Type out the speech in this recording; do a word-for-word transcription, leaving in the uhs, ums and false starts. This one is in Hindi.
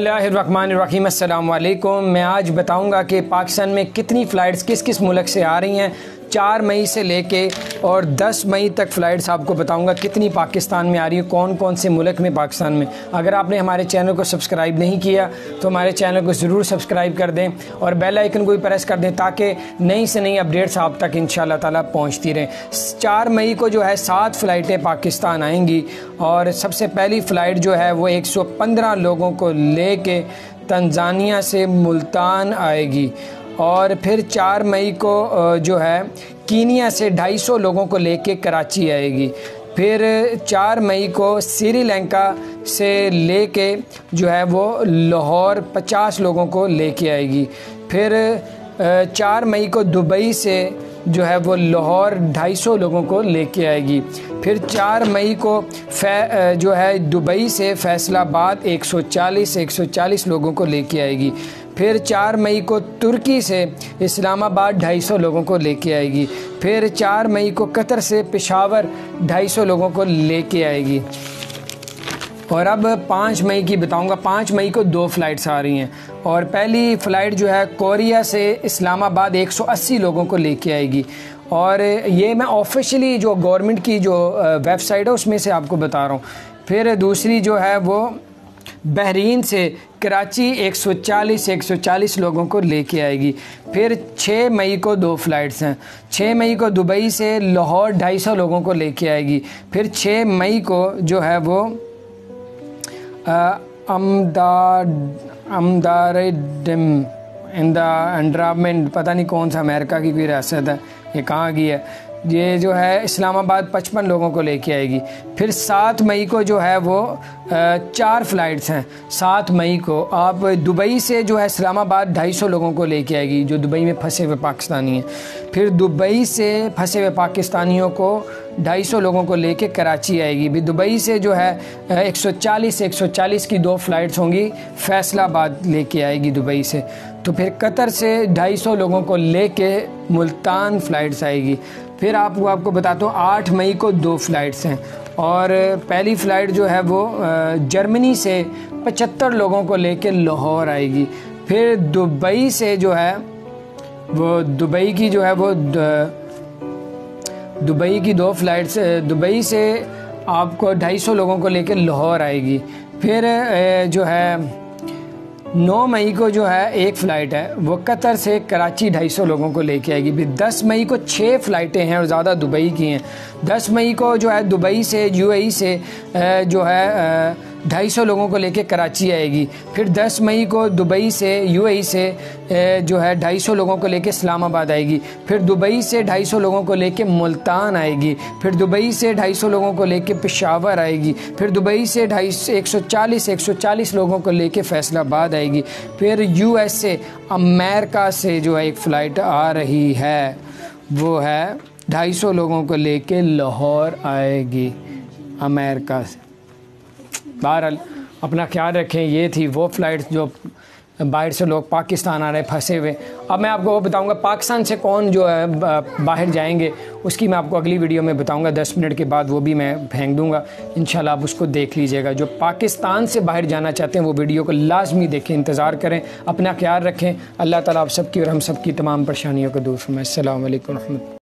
बिस्मिल्लाहिर्रहमानिर्रहीम अस्सलाम वालेकुम। मैं आज बताऊंगा कि पाकिस्तान में कितनी फ़्लाइट्स किस किस मुल्क से आ रही हैं। चार मई से लेके और दस मई तक फ़्लाइट्स आपको बताऊंगा कितनी पाकिस्तान में आ रही है, कौन कौन से मुल्क में पाकिस्तान में। अगर आपने हमारे चैनल को सब्सक्राइब नहीं किया तो हमारे चैनल को ज़रूर सब्सक्राइब कर दें और बेल आइकन को भी प्रेस कर दें ताकि नई से नई अपडेट्स आप तक इंशाअल्लाह ताला पहुँचती रहें। चार मई को जो है सात फ़्लाइटें पाकिस्तान आएंगी और सबसे पहली फ़्लाइट जो है वो एक सौ पंद्रह लोगों को ले कर तंजानिया से मुल्तान आएगी और फिर चार मई को जो है कीनिया से ढाई सौ लोगों को लेके कराची आएगी। फिर चार मई को श्रीलंका से लेके जो है वो लाहौर पचास लोगों को लेके आएगी। फिर चार मई को दुबई से जो है वो लाहौर ढाई सौ लोगों को लेके आएगी। फिर चार मई को फै जो है दुबई से फैसलाबाद एक सौ चालीस एक सौ चालीस लोगों को लेके आएगी। फिर चार मई को तुर्की से इस्लामाबाद ढाई सौ लोगों को लेके आएगी। फिर चार मई को कतर से पेशावर ढाई सौ लोगों को लेके आएगी। और अब पाँच मई की बताऊंगा। पाँच मई को दो फ़्लाइट्स आ रही हैं और पहली फ़्लाइट जो है कोरिया से इस्लामाबाद एक सौ अस्सी लोगों को लेके आएगी और ये मैं ऑफिशियली जो गवर्नमेंट की जो वेबसाइट है उसमें से आपको बता रहा हूँ। फिर दूसरी जो है वो बहरीन से कराची एक सौ चालीस एक सौ चालीस लोगों को लेके आएगी। फिर छः मई को दो फ़्लाइट्स हैं। छः मई को दुबई से लाहौर ढाई सौ लोगों को लेके आएगी। फिर छः मई को जो है वो अमदार अमदारडम इंद्रामेंट पता नहीं कौन सा अमेरिका की कोई रियासत है, ये कहाँ की है, ये जो है इस्लामाबाद पचपन लोगों को लेके आएगी। फिर सात मई को जो है वो चार फ़्लाइट्स हैं। सात मई को आप दुबई से जो है इस्लामाबाद ढाई सौ लोगों को लेके आएगी जो दुबई में फंसे हुए पाकिस्तानी हैं। फिर दुबई से फंसे हुए पाकिस्तानियों को ढाई सौ लोगों को लेके कराची आएगी। भी दुबई से जो है एक सौ चालीस एक सौ चालीस की दो फ़्लाइट्स होंगी, फैसलाबाद लेके आएगी दुबई से। तो फिर कतर से ढाई सौ लोगों को लेके मुल्तान फ़्लाइट्स आएगी। फिर आपको आपको बताता हूँ आठ मई को दो फ़्लाइट्स हैं और पहली फ़्लाइट जो है वो जर्मनी से पचहत्तर लोगों को लेके लाहौर आएगी। फिर दुबई से जो है वो दुबई की जो है वो दुबई की दो फ़्लाइट्स दुबई से आपको ढाई सौ लोगों को लेके लाहौर आएगी। फिर जो है नौ मई को जो है एक फ़्लाइट है वो कतर से कराची ढाई सौ लोगों को लेके आएगी। फिर दस मई को छः फ़्लाइटें हैं और ज़्यादा दुबई की हैं। दस मई को जो है दुबई से यूएई से जो है ढाई सौ लोगों को लेके कराची आएगी। फिर दस मई को दुबई से यूएई से जो है ढाई सौ लोगों को लेके इस्लामाबाद आएगी। फिर दुबई से ढाई सौ लोगों को लेके मुल्तान आएगी। फिर दुबई से ढाई सौ लोगों को लेके पेशावर आएगी। फिर दुबई से ढाई एक सौ चालीस एक सौ चालीस लोगों को लेके फैसलाबाद आएगी। फिर यूएस से अमेरिका से जो है एक फ़्लाइट आ रही है वो है ढाई सौ लोगों को लेके लाहौर आएगी अमेरिका से। बहरहाल अपना ख्याल रखें। ये थी वो फ़्लाइट्स जो बाहर से लोग पाकिस्तान आ रहे फंसे हुए। अब मैं आपको वो बताऊंगा पाकिस्तान से कौन जो है बाहर जाएंगे उसकी मैं आपको अगली वीडियो में बताऊंगा। दस मिनट के बाद वो भी मैं फेंक दूंगा, इंशाल्लाह आप उसको देख लीजिएगा। जो पाकिस्तान से बाहर जाना चाहते हैं वो वीडियो को लाजमी देखें, इंतज़ार करें। अपना ख्याल रखें। अल्लाह ताला आप सबकी और हम सबकी तमाम परेशानियों को दूर फरमाए। अस्सलाम वालेकुम।